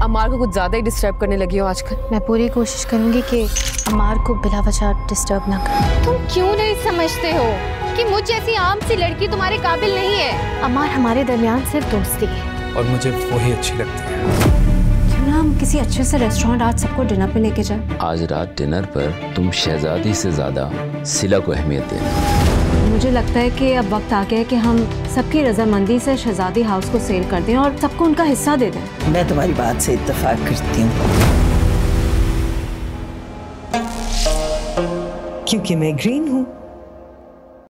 अमार को कुछ ज्यादा ही डिस्टर्ब करने लगी हो आजकल। मैं पूरी कोशिश करूंगी कि अमार को बिला वजह डिस्टर्ब ना करें। तुम क्यों नहीं समझते हो कि मुझ जैसी आम सी लड़की तुम्हारे काबिल नहीं है? अमार हमारे दरमियान सिर्फ दोस्ती है और मुझे वही अच्छी लगती है। क्यों ना हम किसी अच्छे से रेस्टोरेंट आज सबको डिनर पे लेके जाए। आज रात डिनर पर तुम शहजादी से ज्यादा सिला को अहमियत देना। मुझे लगता है कि अब वक्त आ गया है कि हम सबकी रजामंदी से शहजादी हाउस को सेल कर दें और सबको उनका हिस्सा दे दें। मैं तुम्हारी बात से इत्तेफाक करती हूँ, क्योंकि मैं ग्रीन हूँ।